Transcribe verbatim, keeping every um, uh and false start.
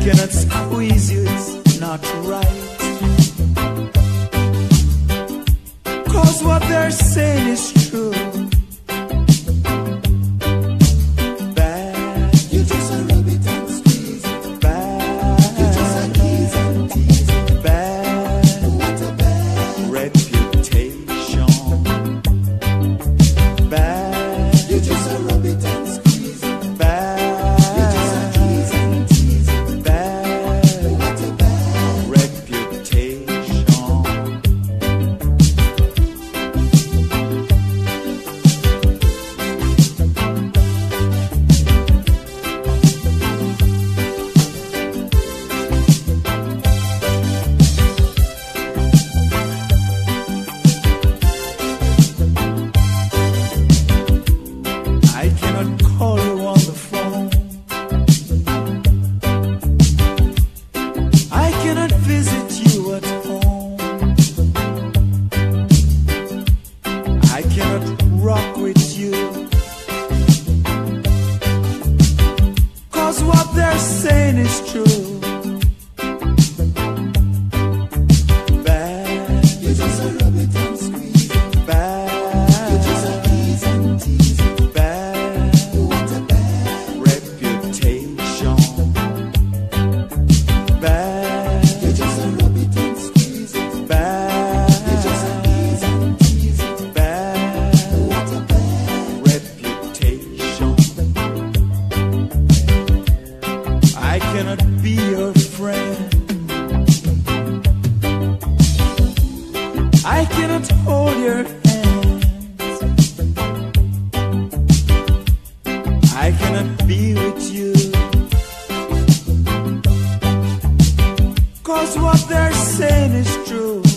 cannot squeeze you, it's not right. Cause what they're saying is true. Bad, you just a rub it and squeeze it. Bad, you just a tease and tease it. Bad, what a bad reputation. Bad, you just a rub it and squeeze it. Bad, you just a tease and tease it. Bad, what a bad reputation. I cannot call you on the phone. I cannot visit you at home. I cannot rock with you. Cause what they're saying is true. Bad, you just a rub it and squeeze it. Bad, you just a tease and tease it. Bad, what a bad reputation. Bad, you just a rub it and squeeze it. Bad, you just a tease and tease it. Bad, what a bad reputation. I cannot be your friend. I cannot hold your hands. I cannot be with you. Cause what they're saying is true.